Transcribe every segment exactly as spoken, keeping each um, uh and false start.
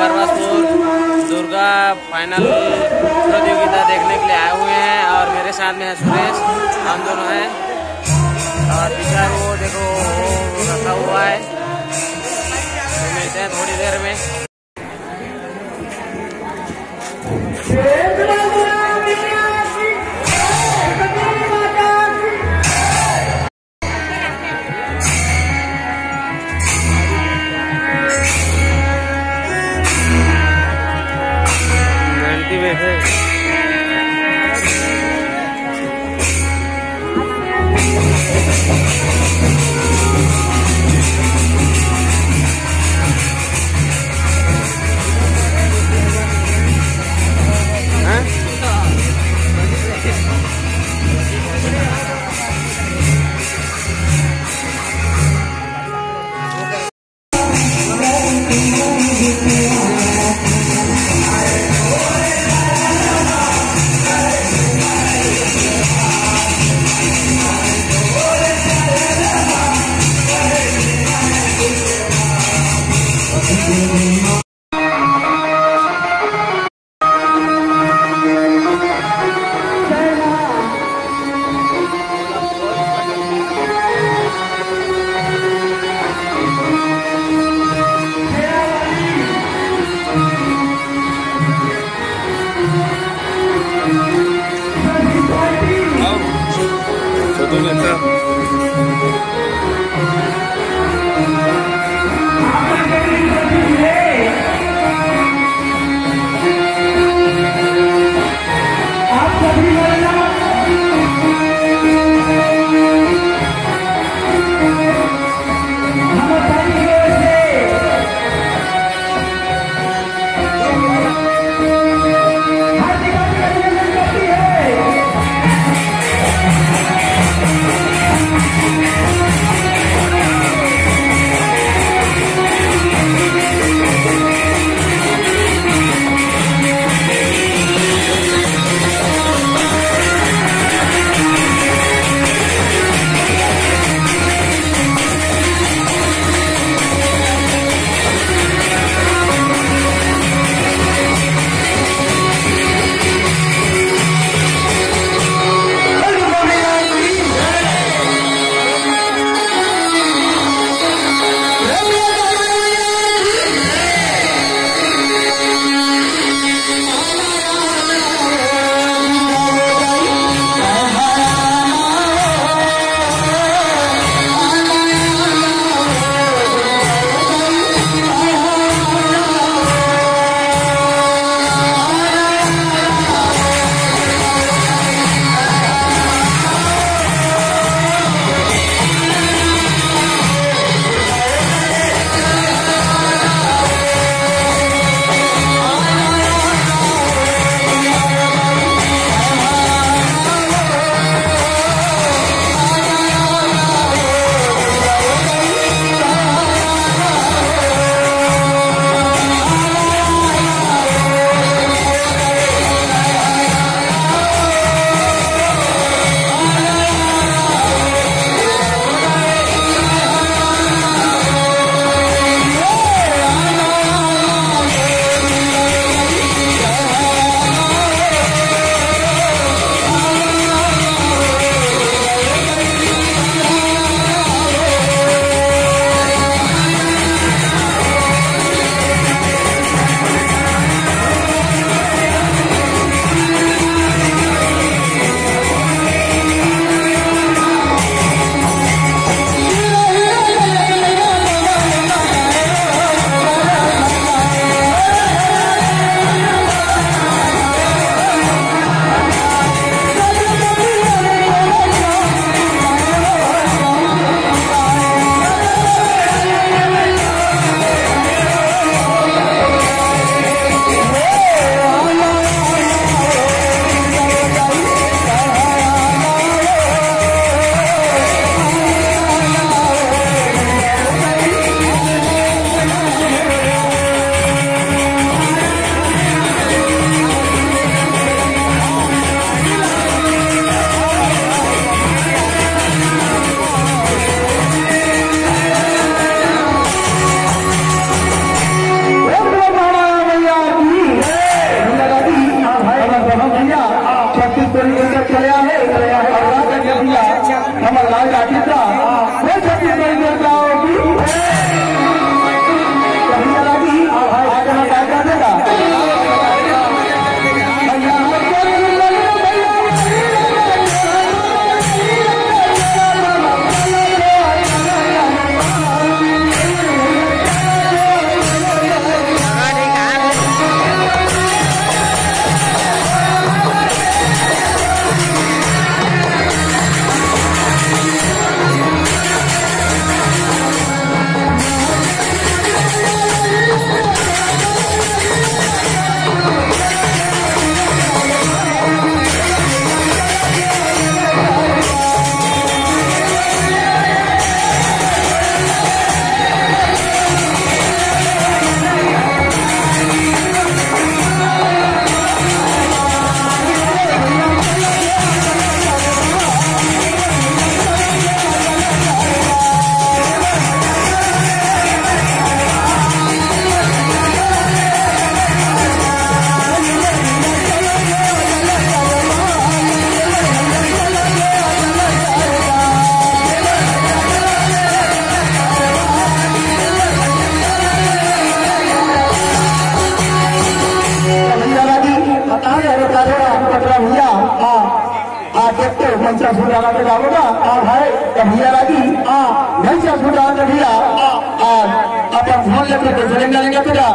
बरवासपुर Durga final प्रतियोगिता देखने के लिए आए हुए हैं और मेरे साथ में है सुरेश, हम दोनों हैं। और पीछे वो देखो वो रखा हुआ है, तो मिलते हैं थोड़ी देर में। घंटा सुधारा के जाओगा और है भैया लगी हाँ घंटा सुधारा के भैया और अपन फोन लेकर के चलेंगे लेंगे तेरा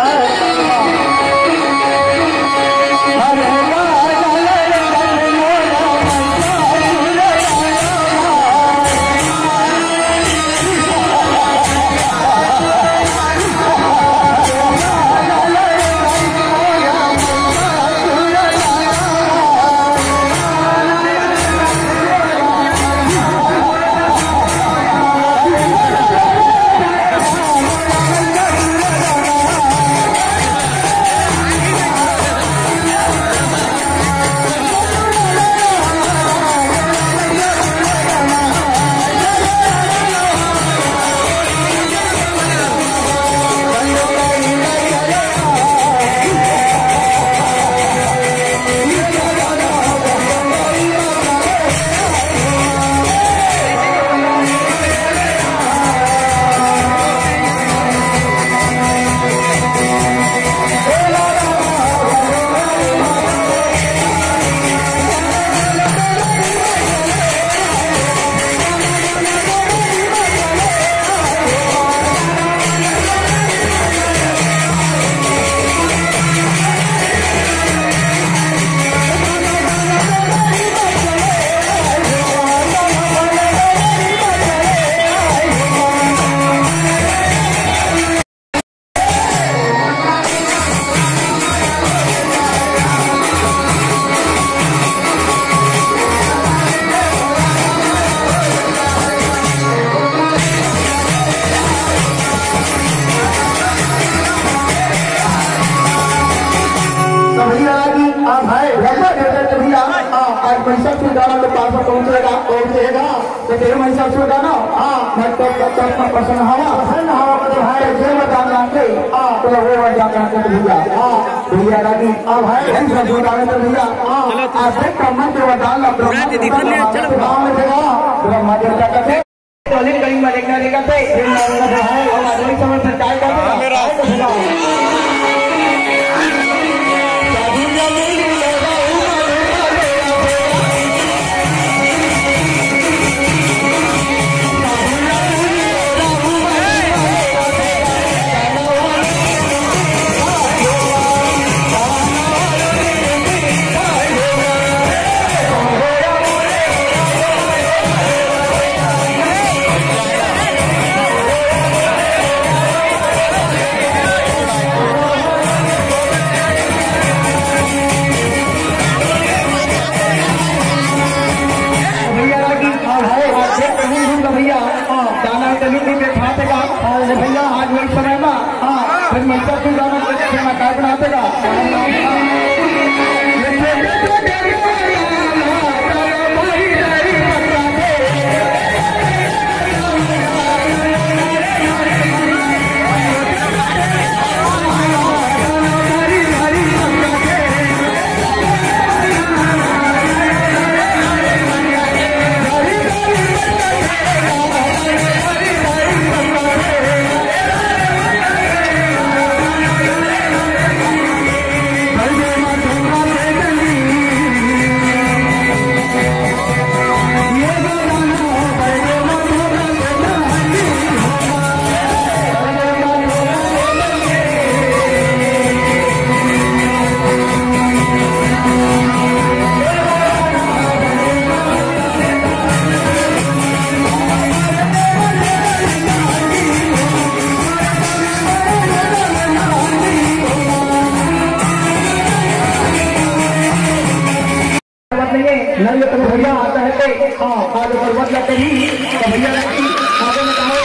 पैसा सुधारा तो पास में पहुंचेगा पहुंचेगा तो तेरे पैसा सुधारा हाँ मैं तो पसंद हवा पसंद हवा मतलब है जो बता लाके हाँ तो वो बता लाके भैया हाँ भैया राजी अब है हम सब सुधारे तो भैया हाँ आज तक ब्रह्मा जो बता ला ब्रह्मा चलो गाँव में जगह ब्रह्मा देवता का थे कॉलेज कहीं में देखना देखा थे फिर मैं है और आदमी समझ सरकार का मेरा भैया आज वही समय में हाँ फिर मैं सब गाना काय बनातेगा नंगे तो भैया आता है तो हाँ आगे पर्वत लगते ही तो भैया लगती आगे में कहा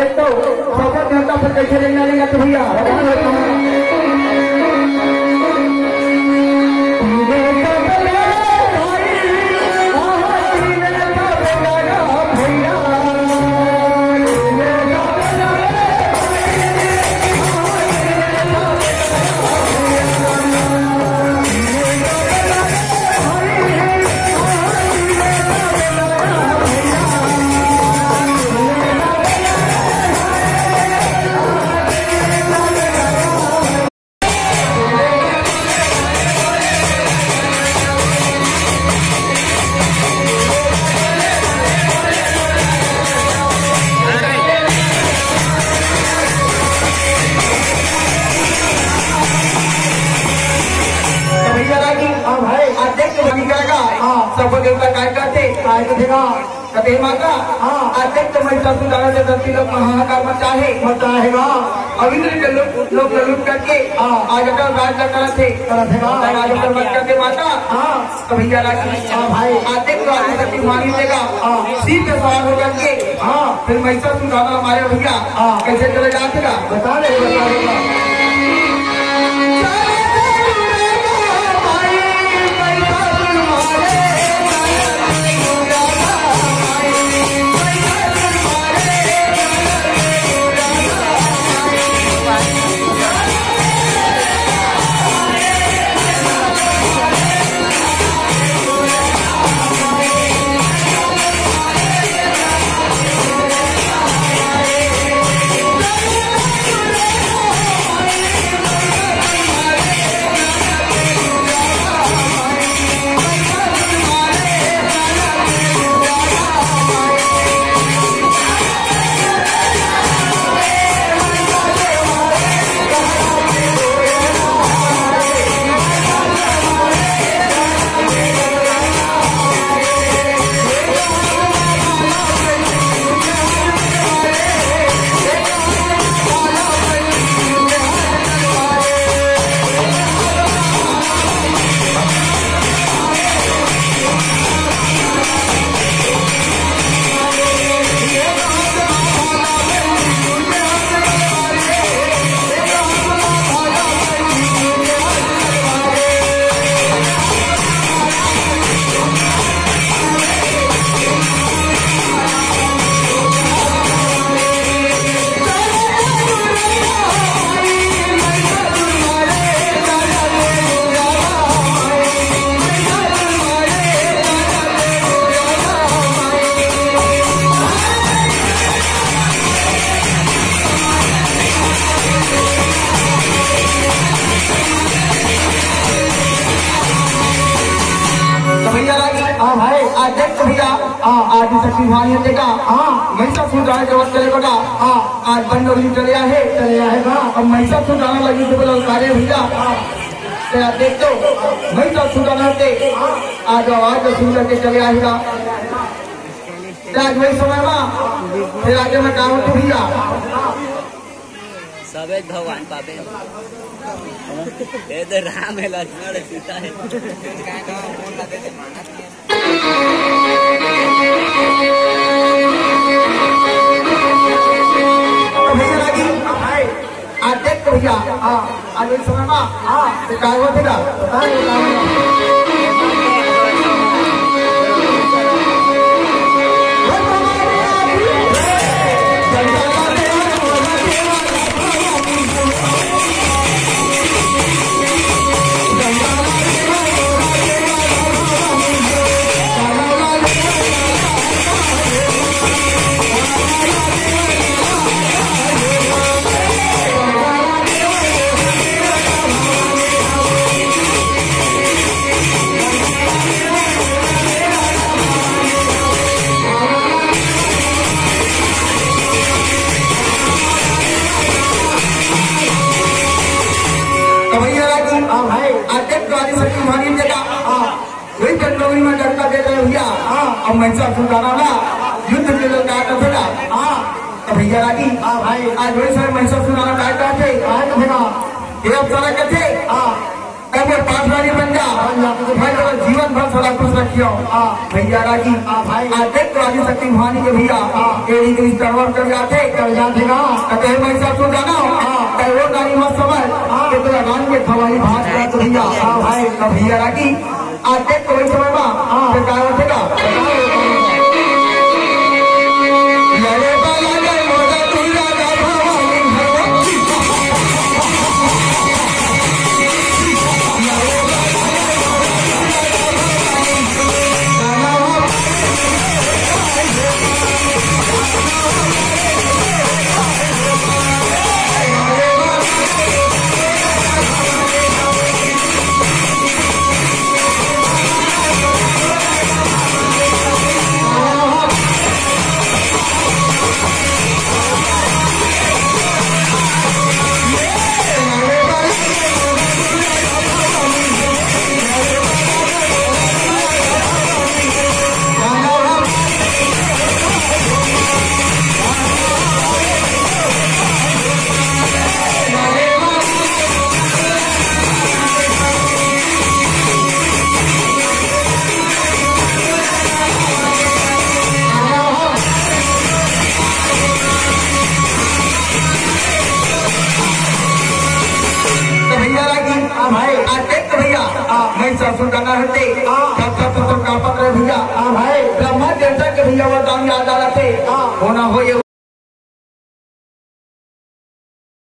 देख तो सौगत देवता से कैसे लेना लेगा तो भैया सबको देवता काय करते काय करेगा कते माता हाँ अत्यंत तो मैं सब सुधारा से दस लोग महाकार मचा है मचा हैगा अभी के लोग लोग ललुट करके आज अगर राज कर थे आज अगर मत करके माता हाँ तो भैया राखी हाँ भाई अत्यंत तो आदि शक्ति मानी देगा सिर पे सवार होकर के हाँ फिर मैं सब सुधारा हमारे भैया कैसे चले जाएगा बता दे बता देगा आदि शक्ति भानी देगा हाँ महिषा सुधारा जगत चले बगा हाँ आज बंडोली चले है चले आएगा अब महिषा सुधारा लगी तो बोला उतारे भैया तेरा देख तो महिषा सुधारा होते आज आवाज सुन करके चले आएगा आज वही समय में फिर आगे मैं कहा तो भैया सब एक भगवान पापे इधर राम है लक्ष्मण सीता है आज देख तो भैया हाँ आज वही समय में हाँ तो क्या हुआ था अब महिषा सुधारा ना युद्ध के लोग क्या करते ना हाँ तो भैया राजी हाँ भाई आज वही सारे महिषा सुधारा क्या करते हाँ तो भैया ये अब सारा करते हाँ कभी पास वाली बन जा भाई तो जीवन भर थोड़ा खुश रखियो भैया राजी भाई आज देख तो आदि शक्ति भवानी के भैया एड़ी के तरवर कर जाते कर जाते ना कहे मैं सब सुन जाना कहे वो गाड़ी मत समझ कि तो रान के खवाली भात का तो भैया भाई तो भैया राजी आज देख तो वही समय में फिर क्या होगा सुल्ताना रहते सब सब तो कापत रहे भैया भाई ब्रह्मा देवता के भैया वरदान याद आ रहे होना हो ये